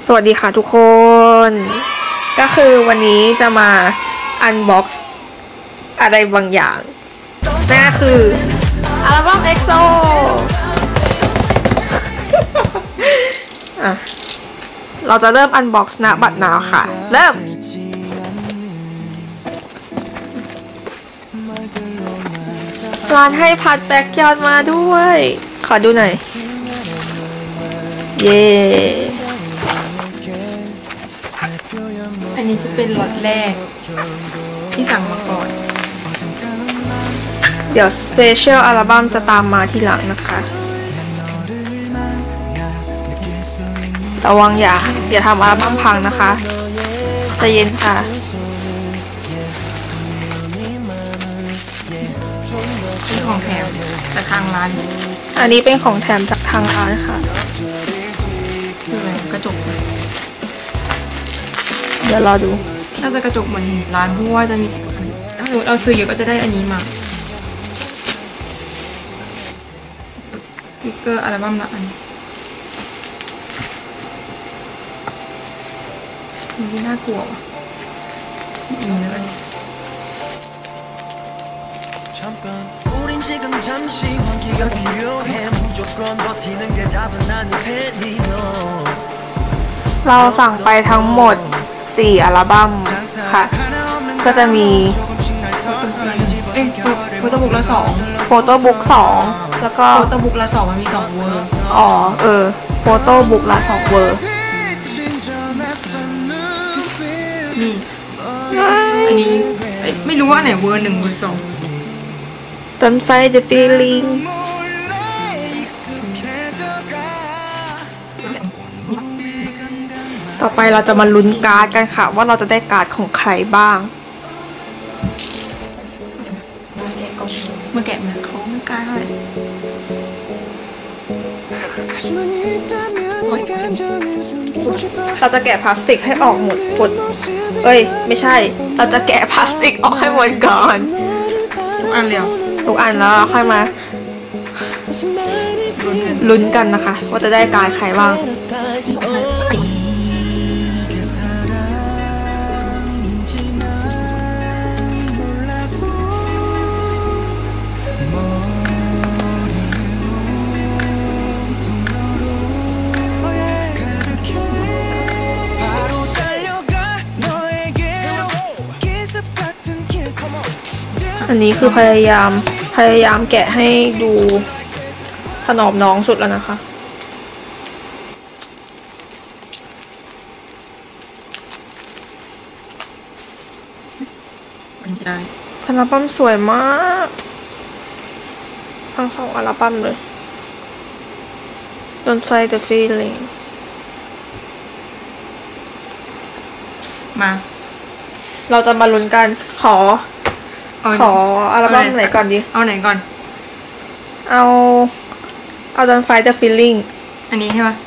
สวัสดีค่ะทุกคน ก็คือวันนี้จะมาอันบ็อกซ์อะไรบางอย่างนั่นก็คืออัลบั้ม EXO เราจะเริ่มอันบ็อกซ์ณบัดนาวค่ะเริ่มร้านให้พัดแบ็กยอดมาด้วยขอดูหน่อยเย้อันนี้จะเป็นล็อตแรกที่สั่งมาก่อนเดี๋ยวสเปเชียลอัลบั้มจะตามมาทีหลังนะคะระวังอย่าทำอัลบั้มพังนะคะใจเย็นค่ะเป็นของแถมจากทางร้านอันนี้เป็นของแถมจากทางร้านค่ะคืออะไรกระจกเดี๋ยวรอดูน่าจะกระจกเหมือนร้านเพราะว่าจะมีถ้าเราซื้อเยอะก็จะได้อันนี้มาสติ๊กเกอร์อัลบั้มละอันนี่น่ากลัวว่ะมีแล้วกันเราสั่งไปทั้งหมด4อัลบั้มค่ะก็จะมีโฟโต้บุ๊กละ2 โฟโต้บุ๊ก2แล้วก็โฟโต้บุ๊กละ2มันมี2เวอร์โฟโต้บุ๊กละ2เวอร์นี่อันนี้ไม่รู้ว่าไหนเวอร์1เวอร์2 Don't fight the feeling ต่อไปเราจะมาลุ้นการ์ดกันค่ะว่าเราจะได้การ์ดของใครบ้างเมื่อแกะมาเขาไม่กล้าเท่าไหร่เราจะแกะพลาสติกให้ออกหมดไม่ใช่เราจะแกะพลาสติกออกให้หมดก่อนทุกอันแล้วค่อยมาลุ้นกันนะคะว่าจะได้การ์ดใครบ้างอันนี้คือพยายามแกะให้ดูถนอมน้องสุดแล้วนะคะอัลบั้มสวยมากทั้ง2อัลบั้มเลย Don't fight the feeling มาเราจะมาลุ้นกันขออัลบั้มไหนก่อนดีเอาไหนก่อนเอา Don't fight the feeling อันนี้ใช่ปะ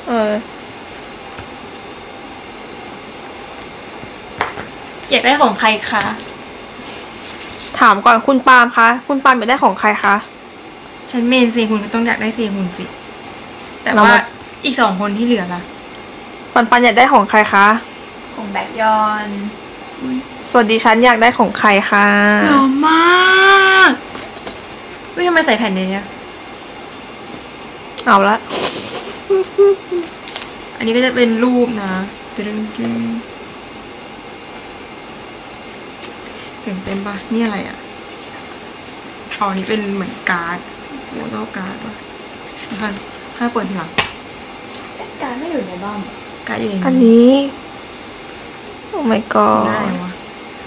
อยากได้ของใครคะถามก่อนคุณปาล์มคะคุณปาล์มอยากได้ของใครคะฉันเมนเซฮุนก็ต้องอยากได้เซฮุนสิแต่ว่าอีก2คนที่เหลือล่ะปันอยากได้ของใครคะของแบ็คยอนส่วนดิฉันอยากได้ของใครคะหล่อมากทำไมใส่แผ่นในนี้เอาละอันนี้ก็จะเป็นรูปนะตื่นเต้นปะนี่อะไรอ่ะนี่เป็นเหมือนการ์ดโฟโต้การ์ดปะนะคะถ้าเปิดทีหลังการ์ดไม่อยู่ในบ้านการ์ดอยู่ในนี้อันนี้โอ้ my god ได้วะ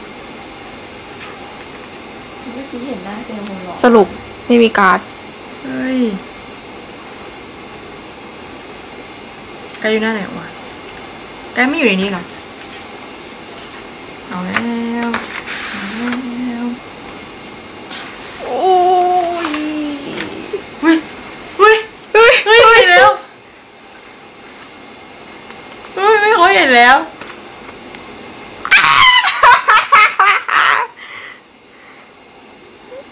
เมื่อกี้เห็นหน้าเซลล์หรอสรุปไม่มีการ์ดเฮ้ยการ์ดอยู่หน้าไหนวะการ์ดไม่อยู่ในนี้หรอเอาแล้วโอ้ยเฮ้ยเห็นแล้วไม่ค่อยเห็นแล้ว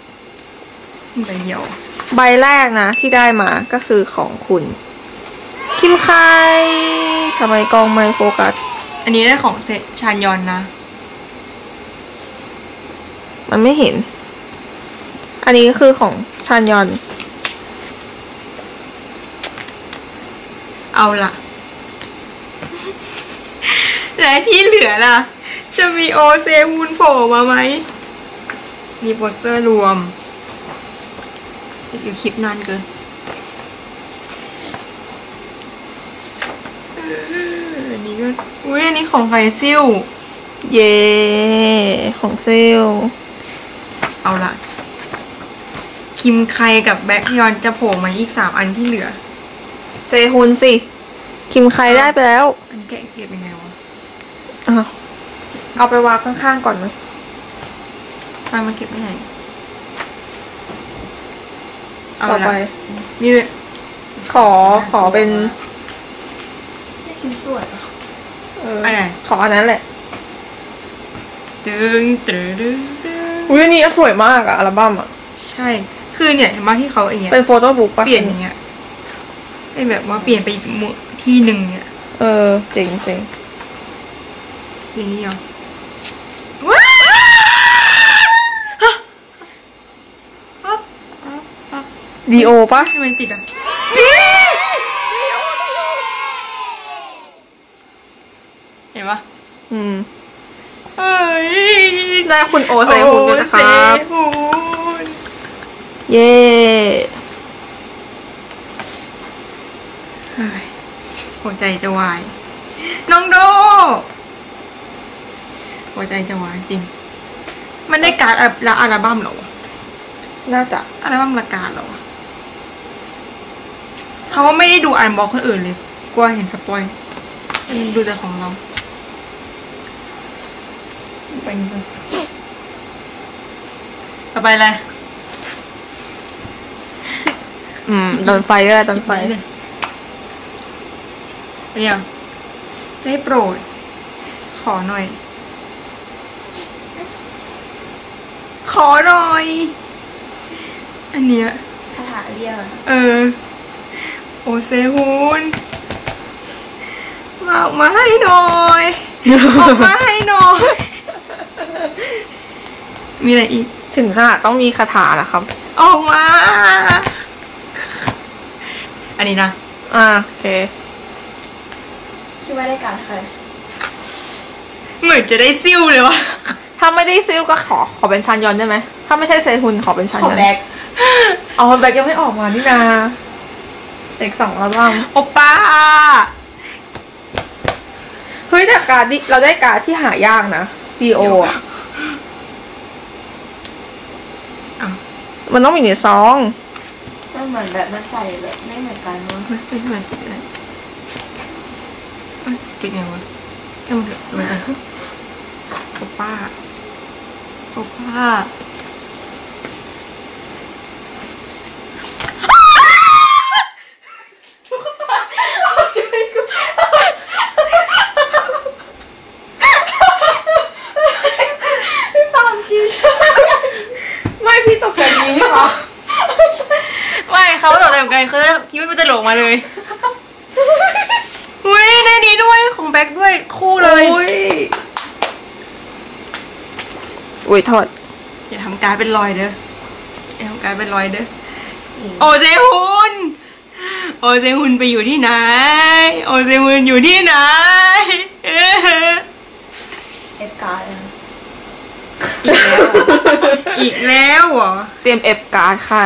ใบเดียวใบแรกนะที่ได้มาก็คือของคุณคิมไคทำไมกล้องไม่โฟกัสอันนี้ได้ของเซชานยอนนะมันไม่เห็น อันนี้คือของชานยอนเอาล่ะ และที่เหลือล่ะ จะมีโอเซฮุนโผล่มาไหมมีโปสเตอร์รวมอยู่คลิปนานเกินอันนี้ก็อุ้ยอันนี้ของไฟซิลเย่ของซิลเอาล่ะ คิมไคกับแบ็คยอนจะโผล่มาอีก3 อันที่เหลือเซฮุนสิ คิมไคได้ไปแล้วอันแกะเก็บยังไงวะอ้าวเอาไปวางข้างๆก่อนไหมไปมาเก็บไม่ไหนเอาต่อล่ะไปนี่เลยขอเป็นชิ้นส่วนเหรออะไรขออันนั้นแหละตึงตึงตึงตึงอุ้ยอันนี้สวยมากอะอัลบั้มอะใช่ คือเนี่ยเห็นไหมที่เขาอย่างเงี้ยเป็นโฟโต้บุ๊กปะเปลี่ยนอย่างเงี้ยเป็นแบบว่าเปลี่ยนไปอีกที่หนึ่งเนี่ยเจ๋งเจ๋งอย่างนี้เหรอว้าฮะดีโอปะทำไมติดอ่ะเห็นปะ เฮ้ยได้คุณโอเซฮุนด้วยนะครับโอเซฮุนเย่เฮ้ยหัวใจจะวาย น้องโด หัวใจจะวายจริง มันได้การ์ดอัลบั้มเหรอวะน่าจะอัลบั้มละการ์ดเหรอวะเขาว่าไม่ได้ดูอันบล็อกคนอื่นเลย กลัวเห็นสปอยมันดูแต่ของเราไปจริงต่อไปเลยโดนไฟก็ได้โดนไฟเลยเรียงได้โปรด ขอหน่อย ขอหน่อย อันเนี้ยคาถาเรียกอะโอเซฮุนมาออกมาให้หน่อยออกมาให้หน่อยมีอะไรอีกถึงขนาดต้องมีคาถานะครับออกมา อันนี้นะโอเคคิดว่าได้การใครเหมือนจะได้ซิ่วเลยวะถ้าไม่ได้ซิลก็ขอเป็นชันยอนได้ไหม ถ้าไม่ใช่เซฮุนขอเป็นชันขอยอนแบ็คอ๋อแบ็คยังไม่ออกมานี่นาเด็ก2อัลบั้มโอป้าเฮ้ยแต่การ์ดเราได้การ์ดที่หายากนะดีโออะอ้าวมันต้องอยู่ในซองมันเหมือนแบบมันใส่แบบไม่เหมือนกันมั้งเฮ้ยเป็นทำไมปิดอะไรเอ้ยปิดไงวะเอ้ยมันเถอะดูไปกันโอป้าโอป้าไม่พี่ตกใจนี้นี่หรอไม่เขาตกใจเหมือนกันเขาคิดว่ามันจะโหลงมาเลยอุ้ยในนี้ด้วยของแบ็คด้วยคู่เลยอุ้ยโทษอย่าทำการเป็นรอยเด้ออย่าทำการเป็นรอยเด้อโอเซฮุนโอเซฮุนไปอยู่ที่ไหนโอเซฮุนอยู่ที่ไหนเอฟการ์ดอะอีกแล้วเหรอเตรียมเอฟการ์ดค่ะ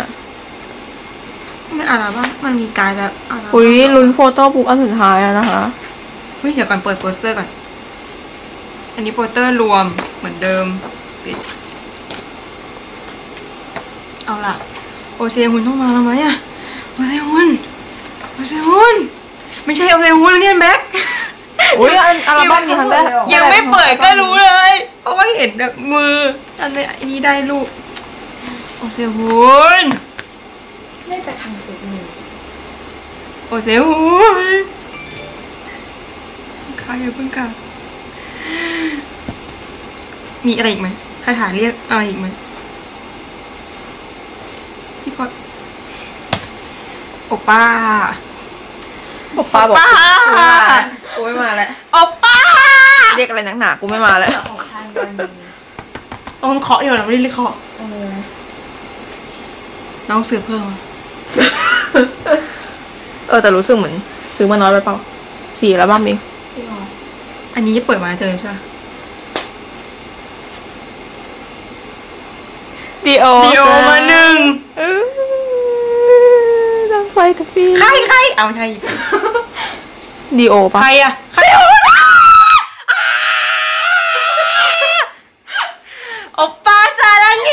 มันอะไรบ้างมันมีการแบบอะไรบ้างอุ้ยลุ้นโฟโต้บุ๊กอันสุดท้ายแล้วนะคะเฮ้ยเดี๋ยวก่อนเปิดโปสเตอร์ก่อนอันนี้โปสเตอร์รวมเหมือนเดิมปิดเอาล่ะโอเซฮุนต้องมาแล้วไหมอะโอเซฮุนไม่ใช่โอเซฮุนเนี่ยแบ็คอุ้ยอัลบั้มนี้ทั้งได้ยังไม่เปิดก็รู้เลย เพราะว่าเห็นแบบมืออันนี้ได้รูปโอเซฮุนได้ไปทางสุดหนึ่งโอเซฮุนใครอย่าเพิ่งกลับมีอะไรอีกไหมคาถาเรียกอะไรอีกไหมที่พอโอป้าป้าบอกกูไม่มาแล้วโอป้าเรียกอะไรนักหนากูไม่มาแล้วของทางตอนนี้ต้องเคาะอยู่นะไม่ได้เรียกเคาะน้องซื้อเพิ่มแต่รู้สึกเหมือนซื้อมาน้อยไปเปล่า4แล้วบ้างเองอันนี้เปิดมาเจอใช่ไหมดีโอมา1 ดังไฟกาแฟใครเอาใช่ดีโอปะใครอะโอป้าซาลังเฮ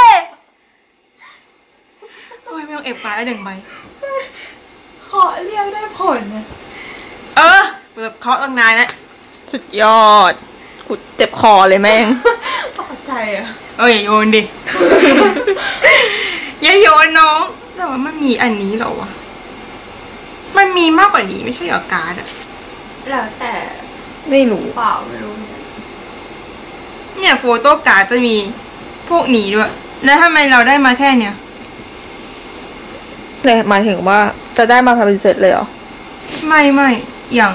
โอ้ยไม่ต้องเอฟฟ้าแล้ว1 ใบขอเรียกได้ผลนะกูจะเคาะตั้งนานแล้วสุดยอดกูเจ็บคอเลยแม่งตกใจอ่ะอย่าโยนดิ อย่าโยนน้องแต่ว่ามันมีอันนี้เหรอวะมันมีมากกว่านี้ไม่ใช่เหรอการ์ดอะแล้วแต่ไม่รู้เปล่าไม่รู้เนี่ยโฟโต้การ์ดจะมีพวกนี้ด้วยแล้วทำไมเราได้มาแค่เนี้ยเลยหมายถึงว่าจะได้มาเป็นเซตเลยเหรอไม่อย่าง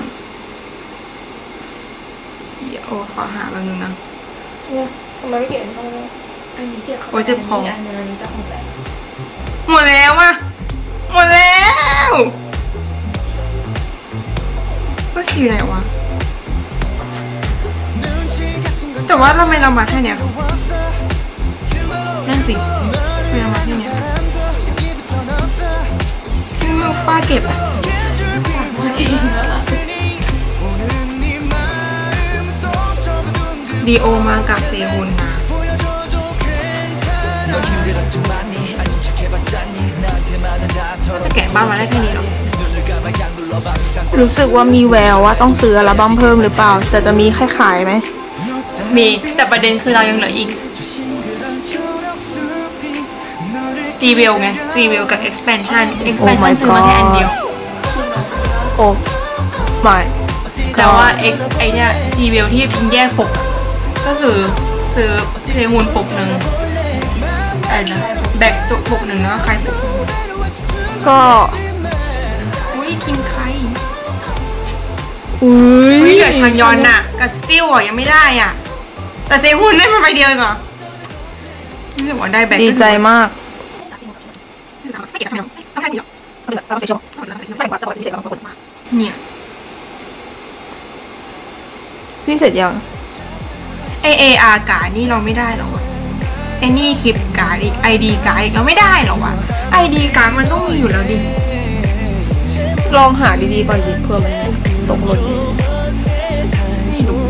ขอหาแป๊บนึงนะทำไมไม่เก็บตรงนี้อันนี้เก็บโอ้เจ็บคออันนี้จะหมดแล้วหมดแล้วเฮ้ยอยู่ไหนวะแต่ว่าทำไมเรามาแค่เนี้ยนั่นสิทำไมเรามาแค่เนี้ยป้าเก็บดีโอมากับเซฮุนนะจะแกะบ้านมาได้แค่นี้หรอรู้สึกว่ามีแววว่าต้องซื้ออัลบั้มเพิ่มหรือเปล่าแต่จะมีขายไหมมีแต่ประเด็นคือเรายังเหลืออีกG-Well ไง G-Well กับ expansion ซื้อมาแค่อันเดียวโอ้ไม่แต่ว่า ไอเนี่ย G-Well ที่พิมพ์แยกปกก็คือซื้อเซฮุนปกหนึ่งอะไรนะแบกตัวปกหนึ่งแล้วใครปกก็อุ้ยคิมใครเหลือชันยอนน่ะกับสติลยังไม่ได้อ่ะแต่เซฮุนได้มาใบเดียวก่อนนี่ถือว่าได้แบกดีใจมากเนี่ยพี่เสร็จยัง AAR การ์ดนี่เราไม่ได้หรอวะไอ้นี่คลิปการ์ดID การ์ดเราไม่ได้หรอวะ ID การ์ดมันต้องมีอยู่แล้วดิลองหาดีๆก่อนดิเพื่อมันตกหล่นไม่รู้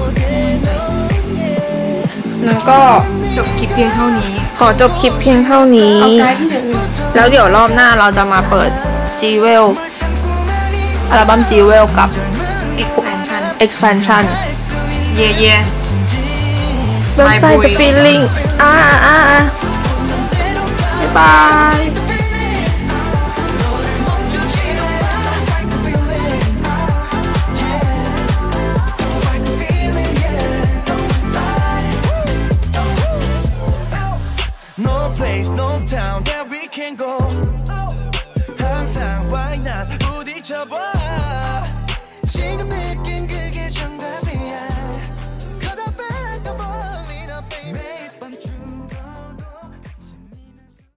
แล้วก็จบคลิปเพียงเท่านี้ขอจบคลิปเพียงเท่านี้แล้วเดี๋ยวรอบหน้าเราจะมาเปิด G-Well อัลบั้ม G-Well กับ expansion เย่ Don't fight the feeling บ๊ายบาย No place, no town that we can go 항상 why not 부딪혀봐